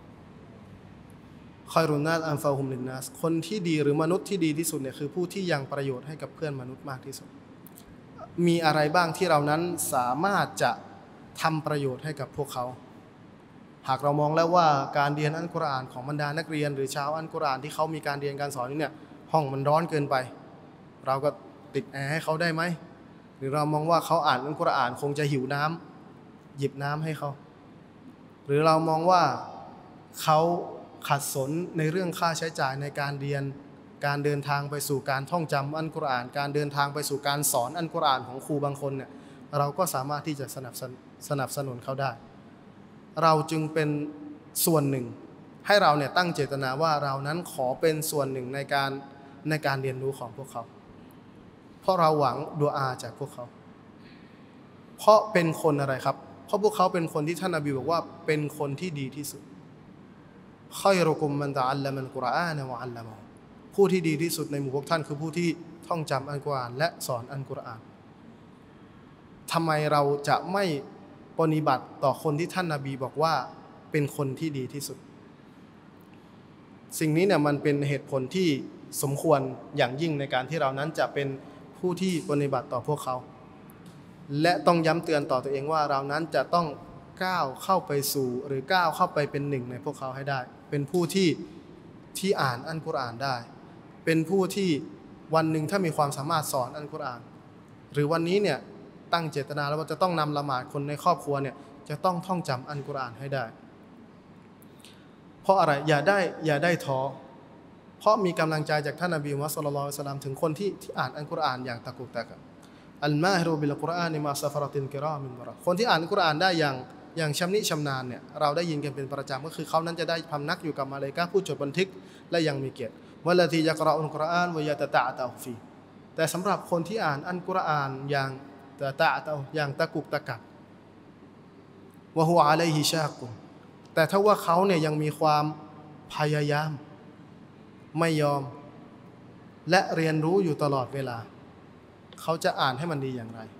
คอยรุนนาสอันฟาฮุมลินนัสคนที่ดีหรือมนุษย์ที่ดีที่สุดเนี่ยคือผู้ที่ยังประโยชน์ให้กับเพื่อนมนุษย์มากที่สุดมีอะไรบ้างที่เรานั้นสามารถจะทำประโยชน์ให้กับพวกเขาหากเรามองแล้วว่าการเรียนอัลกุรอานของบรรดานักเรียนหรือชาวอัลกุรอานที่เขามีการเรียนการสอนเนี่ยห้องมันร้อนเกินไปเราก็ติดแอร์ให้เขาได้ไหมหรือเรามองว่าเขาอ่านอัลกุรอานคงจะหิวน้ำหยิบน้ำให้เขาหรือเรามองว่าเขาขัดสนในเรื่องค่าใช้จ่ายในการเรียนการเดินทางไปสู่การท่องจำอัลกุรอานการเดินทางไปสู่การสอนอัลกุรอานของครูบางคนเนี่ยเราก็สามารถที่จะสนับสนุนเขาได้เราจึงเป็นส่วนหนึ่งให้เราเนี่ยตั้งเจตนาว่าเรานั้นขอเป็นส่วนหนึ่งในการเรียนรู้ของพวกเขาเพราะเราหวังดุอาจากพวกเขาเพราะเป็นคนอะไรครับเพราะพวกเขาเป็นคนที่ท่านนบีบอกว่าเป็นคนที่ดีที่สุดค็อยรุกุมมันตะอัลลัมัลกุรอานวะอัลลัมะฮูผู้ที่ดีที่สุดในหมู่พวกท่านคือผู้ที่ท่องจำอัลกุรอานและสอนอัลกุรอานทำไมเราจะไม่ปฏิบัติต่อคนที่ท่านนบีบอกว่าเป็นคนที่ดีที่สุดสิ่งนี้เนี่ยมันเป็นเหตุผลที่สมควรอย่างยิ่งในการที่เรานั้นจะเป็นผู้ที่ปฏิบัติต่อพวกเขาและต้องย้ำเตือนต่อตัวเองว่าเรานั้นจะต้องก้าวเข้าไปสู่หรือก้าวเข้าไปเป็นหนึ่งในพวกเขาให้ได้เป็นผู้ที่อ่านอัลกุรอานได้เป็นผู้ที่วันหนึ่งถ้ามีความสามารถสอนอัลกุรอานหรือวันนี้เนี่ยตั้งเจตนาแล้วว่าจะต้องนำละหมาดคนในครอบครัวเนี่ยจะต้องท่องจำอัลกุรอานให้ได้เพราะอะไรอย่าได้ท้อเพราะมีกำลังใจจากท่านนบีมุฮัมมัดศ็อลลัลลอฮุอะลัยฮิวะซัลลัมถึงคนที่อ่านอัลกุรอานอย่างตะกุกตะกักอัลมาฮิรุบิลกุรอานมาซะฟะรตินกิรอมินบะเราะคนที่อ่านอัลกุรอานได้อย่างชำนิชำนาญเนี่ยเราได้ยินกันเป็นประจำก็คือเขานั้นจะได้พำนักอยู่กับมาลาอิกะฮ์ผู้จดบันทึกและยังมีเกียรติวัลลตียะกรออุลกุรอานวะยะตะตะตะฟีแต่สำหรับคนที่อ่านอัลกุรอานอย่างอย่างตะกุกตะกักวะฮุอะลัยฮิชากุนแต่ถ้าว่าเขาเนี่ยยังมีความพยายามไม่ยอมและเรียนรู้อยู่ตลอดเวลาเขาจะอ่านให้มันดีอย่างไร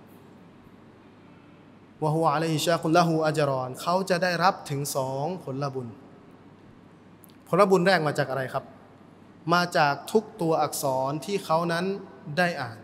วะฮุอะลัยฮิชากุนละฮูอัจรอนเขาจะได้รับถึง2ผลบุญแรกมาจากอะไรครับมาจากทุกตัวอักษรที่เขานั้นได้อ่าน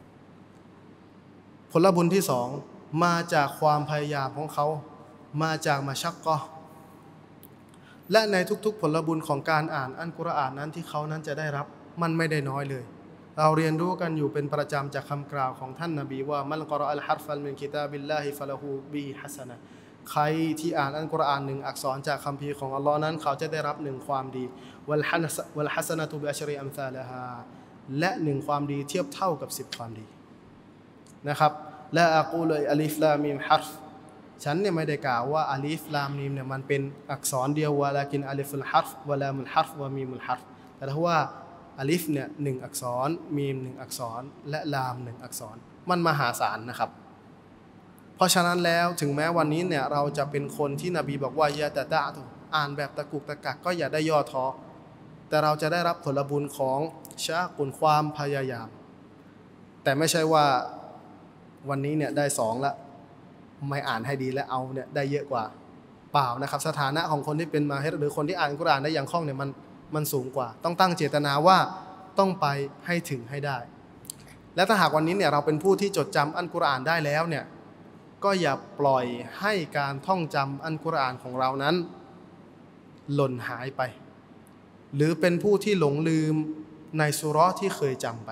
ผลบุญที่2มาจากความพยายามของเขามาจากมัชักกะห์และในทุกๆผลบุญของการอ่านอัลกุรอานนั้นที่เขานั้นจะได้รับมันไม่ได้น้อยเลยเราเรียนรู้กันอยู่เป็นประจำจากคำกล่าวของท่านนบีว่ามันกอรออัลฮัรฟัลมินกิตาบิลลาฮิฟะละฮูบีฮัสนะใครที่อ่านอัลกุรอาน1อักษรจากคัมภีร์ของอัลลอฮ์นั้นเขาจะได้รับ1ความดีวัลฮัสนะตุบิอัชริอัมซาลฮาและ1ความดีเทียบเท่ากับ10ความดีนะครับและอะกูลอัลิฟลามีมฮัรฟฉันเนี่ยไม่ได้กล่าวว่าอัลิฟลามมีมเนี่ยมันเป็นอักษรเดียววะลากินอัลิฟุลฮัรฟวะลามุลฮัรฟวะมีมุลฮัรฟแต่ถ้าว่าอัลิฟเนี่ย1อักษรมีม1อักษรและลาม1อักษรมันมหาศาลนะครับเพราะฉะนั้นแล้วถึงแม้วันนี้เนี่ยเราจะเป็นคนที่นบีบอกว่ายะตะตะตุอ่านแบบตะกุกตะกักก็อย่าได้ย่อท้อแต่เราจะได้รับผลบุญของชะกุลความพยายามแต่ไม่ใช่ว่าวันนี้เนี่ยได้2แล้วไม่อ่านให้ดีและเอาเนี่ยได้เยอะกว่าเปล่านะครับสถานะของคนที่เป็นมาฮิรหรือคนที่อ่านกุรอานได้อย่างคล่องเนี่ยมันสูงกว่าต้องตั้งเจตนาว่าต้องไปให้ถึงให้ได้และถ้าหากวันนี้เนี่ยเราเป็นผู้ที่จดจำอัลกุรอานได้แล้วเนี่ยก็อย่าปล่อยให้การท่องจำอัลกุรอานของเรานั้นหล่นหายไปหรือเป็นผู้ที่หลงลืมในซูเราะห์ที่เคยจำไป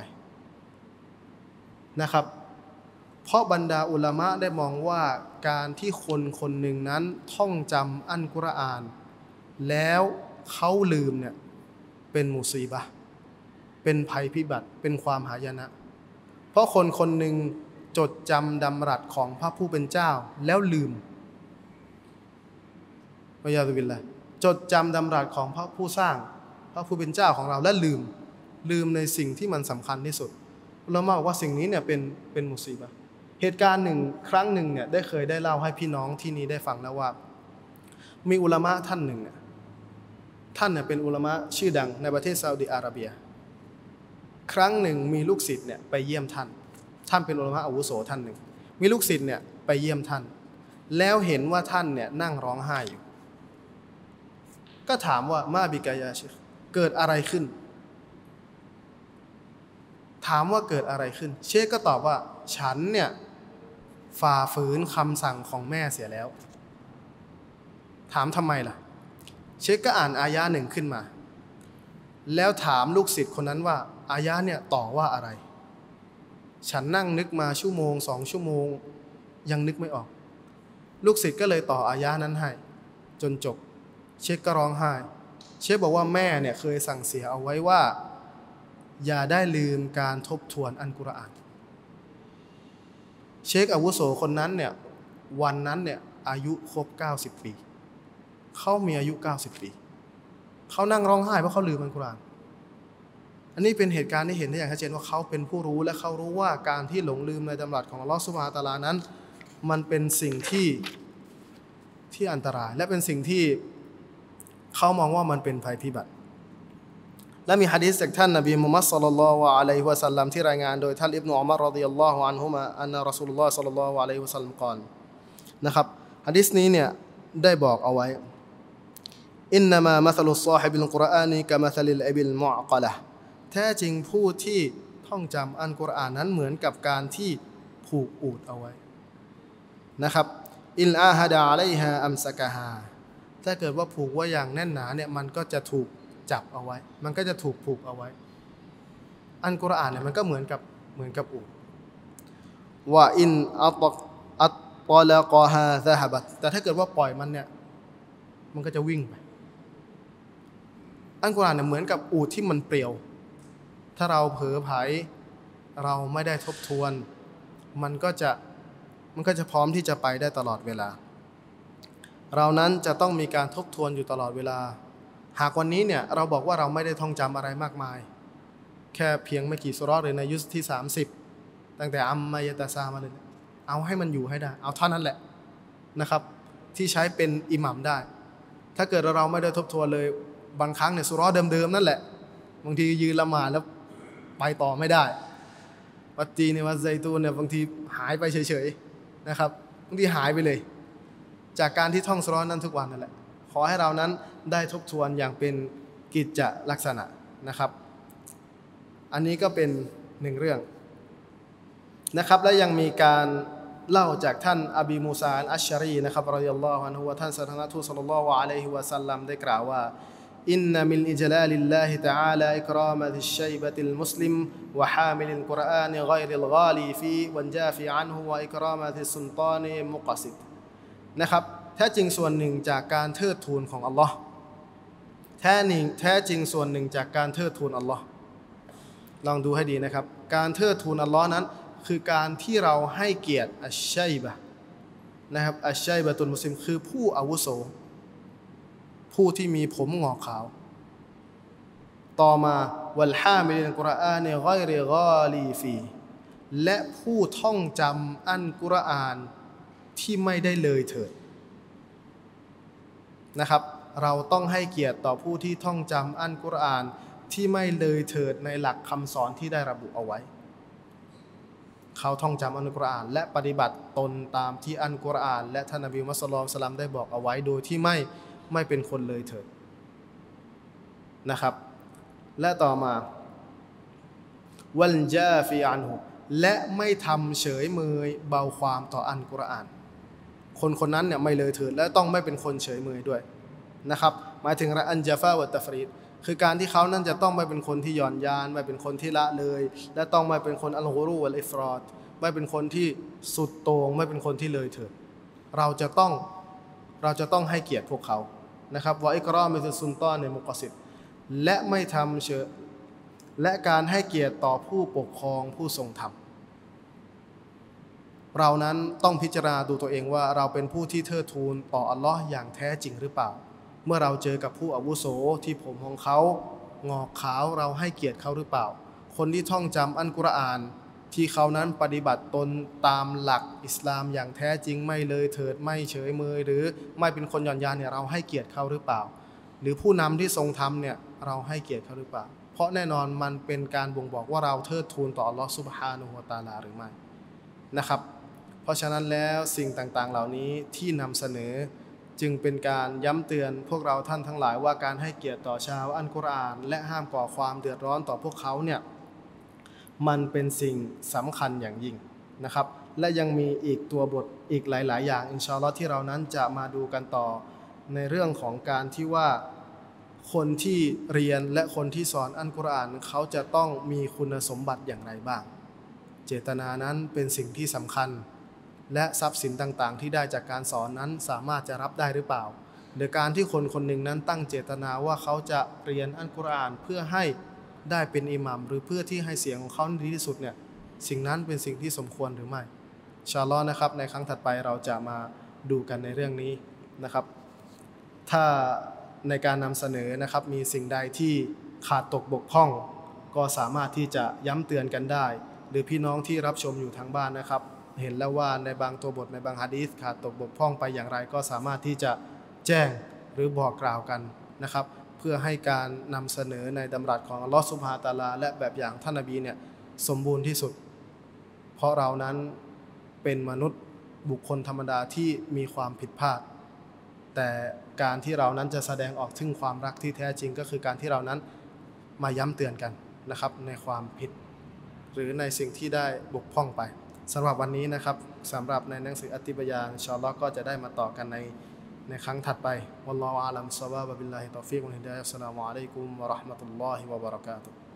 นะครับเพราะบรรดาอุลามะได้มองว่าการที่คนหนึ่งนั้นท่องจำอัลกุรอานแล้วเขาลืมเนี่ยเป็นมุซีบะห์เป็นภัยพิบัติเป็นความหายนะเพราะคนหนึ่งจดจำดำรัสของพระผู้เป็นเจ้าแล้วลืมวะยาซุบิลลาห์จดจำดำรัสของพระผู้สร้างพระผู้เป็นเจ้าของเราและลืมในสิ่งที่มันสำคัญที่สุดอุลามะบอกว่าสิ่งนี้เนี่ยเป็นมุซีบะห์เหตุการณ์หนึ่งครั้งหนึ่งเนี่ยได้เล่าให้พี่น้องที่นี้ได้ฟังแล้วว่ามีอุลามะท่านหนึ่งเนี่ยท่านเนี่ยเป็นอุลามะชื่อดังในประเทศซาอุดิอาระเบียครั้งหนึ่งมีลูกศิษย์เนี่ยไปเยี่ยมท่านเป็นอุลามะอาวุโสท่านหนึ่งมีลูกศิษย์เนี่ยไปเยี่ยมท่านแล้วเห็นว่าท่านเนี่ยนั่งร้องไห้อยู่ก็ถามว่ามาบิกายาเชคเกิดอะไรขึ้นถามว่าเกิดอะไรขึ้นเชคก็ตอบว่าฉันเนี่ยฝ่าฝืนคำสั่งของแม่เสียแล้วถามทำไมล่ะเชคก็อ่านอายะหนึ่งขึ้นมาแล้วถามลูกศิษย์คนนั้นว่าอายะเนี่ยต่อว่าอะไรฉันนั่งนึกมาชั่วโมง2 ชั่วโมงยังนึกไม่ออกลูกศิษย์ก็เลยต่ออายะนั้นให้จนจบเชคก็ร้องไห้เชคบอกว่าแม่เนี่ยเคยสั่งเสียเอาไว้ว่าอย่าได้ลืมการทบทวนอัลกุรอานเชคอาวุโสคนนั้นเนี่ยวันนั้นเนี่ยอายุครบ90 ปีเขามีอายุ90 ปีเขานั่งร้องไห้เพราะเขาลืมอัลกุรอานอันนี้เป็นเหตุการณ์ที่เห็นได้อย่างชัดเจนว่าเขาเป็นผู้รู้และเขารู้ว่าการที่หลงลืมในดำรัสของอัลเลาะห์ซุบฮานะฮูวะตะอาลานั้นมันเป็นสิ่งที่อันตรายและเป็นสิ่งที่เขามองว่ามันเป็นภัยพิบัติและมีหะดีษจากท่านนบีมุฮัมมัดศ็อลลัลลอฮุอะลัยฮิวะซัลลัมที่รายงานโดยท่านอิบนุอุมัรรอฎิยัลลอฮุอันฮุมะอันนะรอซูลุลลอฮ์ศ็อลลัลลอฮุอะลัยฮิวะซัลลัมกล่าวนะครับหะดีษนี้เนี่ยได้บอกเอาไว้อินนามามะซะลุศอฮิบิลกุรอานีกะมะซะลิลอิบิลมุอक़ะละห์แท้จริงผู้ที่ท่องจำอัลกุรอานนั้นเหมือนกับการที่ผูกอูฐเอาไว้นะครับอิลอาฮะดะอะลัยฮาอัมซะกะฮาถ้าเกิดว่าผูกไว้อย่างแน่นหนาเนี่ยมันก็จะถูกจับเอาไว้มันก็จะถูกผูกเอาไว้อัลกุรอานเนี่ยมันก็เหมือนกับอูฐว่าอินอัตตอลากอฮาซะฮะบัตแต่ถ้าเกิดว่าปล่อยมันเนี่ยมันก็จะวิ่งไปอัลกุรอานเนี่ยเหมือนกับอูฐที่มันเปลี่ยวถ้าเราเผลอไผลเราไม่ได้ทบทวนมันก็จะพร้อมที่จะไปได้ตลอดเวลาเรานั้นจะต้องมีการทบทวนอยู่ตลอดเวลาหากวันนี้เนี่ยเราบอกว่าเราไม่ได้ท่องจำอะไรมากมายแค่เพียงไม่กี่สุเราะห์เลยในยุคที่30ตั้งแต่อัมมายะตะซามาเลยเอาให้มันอยู่ให้ได้เอาเท่านั้นแหละนะครับที่ใช้เป็นอิหมัมได้ถ้าเกิดเราไม่ได้ทบทวนเลยบางครั้งเนี่ยสุเราะห์เดิมๆนั่นแหละบางทียืนละหมาดแล้วไปต่อไม่ได้วัดจีในวัดไซตูนเนี่ยบางทีหายไปเฉยๆนะครับบางทีหายไปเลยจากการที่ท่องสุเราะห์นั้นทุกวันนั่นแหละขอให้เรานั้นได้ทบทวนอย่างเป็นกิจจลักษณะนะครับอันนี้ก็เป็นหนึ่งเรื่องนะครับและยังมีการเล่าจากท่านอบีมูซาอัชชะรีนะครับรอฎิยัลลอฮุอันฮุว่าท่านศาสนทูตศ็อลลัลลอฮุอะลัยฮิวะซัลลัมได้กล่าวว่าอินนะมินอิจลาลิลลาฮิตะอาลาอิกรามะติชชัยบะติลมุสลิมวะฮามิลิลกุรอานฆอยริลฆาลีฟีวันจาฟิอันฮุวะอิกรามะติสซุลฏานิมุกซิดนะครับแท้จริงส่วนหนึ่งจากการเทิดทูนของอัลลอฮ์แท้จริงส่วนหนึ่งจากการเทิดทูนอัลลอฮ์ลองดูให้ดีนะครับการเทิดทูนอัลลอฮ์นั้นคือการที่เราให้เกียรติอัชชัยบะห์นะครับอัชชัยบะตุลมุสลิมคือผู้อาวุโสผู้ที่มีผมงอกขาวต่อมาวัลฮามิลิลกุรอานฆอยริฆาลีฟีและผู้ท่องจำอัลกุรอานที่ไม่ได้เลยเถิดนะครับเราต้องให้เกียรติต่อผู้ที่ท่องจำอัลกุรอานที่ไม่เลยเถิดในหลักคำสอนที่ได้ระบุเอาไว้เขาท่องจำอัลกุรอานและปฏิบัติตนตามที่อัลกุรอานและท่านนบีมุฮัมมัดศ็อลลัลลอฮุอะลัยฮิวะซัลลัมได้บอกเอาไว้โดยที่ไม่เป็นคนเลยเถิดนะครับและต่อมาวัลจาฟิอันฮุและไม่ทำเฉยเมยเบาความต่ออัลกุรอานคนนั้นเนี่ยไม่เลยเถิดและต้องไม่เป็นคนเฉยเมยด้วยนะครับหมายถึงอันจาฟาวะตัฟรีดคือการที่เขานั้นจะต้องไม่เป็นคนที่หย่อนยานไม่เป็นคนที่ละเลยและต้องไม่เป็นคนอัลกุรูวัลอิฟรอดไม่เป็นคนที่สุดโต่งไม่เป็นคนที่เลยเถิดเราจะต้องให้เกียรติพวกเขานะครับวะอิกรอมิซุซุลฏานิมุกซิดและไม่ทำเฉยและการให้เกียรติต่อผู้ปกครองผู้ทรงธรรมเรานั้นต้องพิจารณาดูตัวเองว่าเราเป็นผู้ที่เทิดทูนต่ออัลลอฮ์อย่างแท้จริงหรือเปล่าเมื่อเราเจอกับผู้อาวุโสที่ผมของเขางอกขาวเราให้เกียรติเขาหรือเปล่าคนที่ท่องจำอัลกุรอานที่เขานั้นปฏิบัติตนตามหลักอิสลามอย่างแท้จริงไม่เลยเถิดไม่เฉยเมยหรือไม่เป็นคนหย่อนยานเนี่ยเราให้เกียรติเขาหรือเปล่าหรือผู้นำที่ทรงธรรมเนี่ยเราให้เกียรติเขาหรือเปล่าเพราะแน่นอนมันเป็นการบ่งบอกว่าเราเทิดทูนต่ออัลลอฮฺซุบฮานะฮูวะตะอาลาหรือไม่นะครับเพราะฉะนั้นแล้วสิ่งต่างๆเหล่านี้ที่นำเสนอจึงเป็นการย้ำเตือนพวกเราท่านทั้งหลายว่าการให้เกียรติต่อชาวอัลกุรอานและห้ามก่อความเดือดร้อนต่อพวกเขาเนี่ยมันเป็นสิ่งสำคัญอย่างยิ่งนะครับและยังมีอีกตัวบทอีกหลายๆอย่างอินชาอัลลอฮ์ที่เรานั้นจะมาดูกันต่อในเรื่องของการที่ว่าคนที่เรียนและคนที่สอนอัลกุรอานเขาจะต้องมีคุณสมบัติอย่างไรบ้างเจตนานั้นเป็นสิ่งที่สำคัญและทรัพย์สินต่างๆที่ได้จากการสอนนั้นสามารถจะรับได้หรือเปล่าหรือการที่คนคนหนึ่งนั้นตั้งเจตนาว่าเขาจะเรียนอัลกุรอานเพื่อให้ได้เป็นอิหมัมหรือเพื่อที่ให้เสียงของเขาดีที่สุดเนี่ยสิ่งนั้นเป็นสิ่งที่สมควรหรือไม่อินชาอัลลอฮ์นะครับในครั้งถัดไปเราจะมาดูกันในเรื่องนี้นะครับถ้าในการนำเสนอนะครับมีสิ่งใดที่ขาดตกบกพร่องก็สามารถที่จะย้ำเตือนกันได้หรือพี่น้องที่รับชมอยู่ทางบ้านนะครับเห็นแล้วว่าในบางตัวบทในบางหะดีษขาดตกบกพร่องไปอย่างไรก็สามารถที่จะแจ้งหรือบอกกล่าวกันนะครับเพื่อให้การนำเสนอในดำรัสของอัลลอฮฺซุบฮานะฮูวะตะอาลาและแบบอย่างท่านนบีเนี่ยสมบูรณ์ที่สุดเพราะเรานั้นเป็นมนุษย์บุคคลธรรมดาที่มีความผิดพลาดแต่การที่เรานั้นจะแสดงออกถึงความรักที่แท้จริงก็คือการที่เรานั้นมาย้ำเตือนกันนะครับในความผิดหรือในสิ่งที่ได้บกพร่องไปสำหรับวันนี้นะครับสำหรับในหนังสืออติบยานอินชาอัลลอฮ์ก็จะได้มาต่อกันในครั้งถัดไปวัลลอฮุอาลัมซอวาบะบิลลาฮิตอฟิกวัลฮิดายะฮ์อัสสลามุอะลัยกุมวะเราะห์มะตุลลอฮิวะบะเราะกาตุฮ์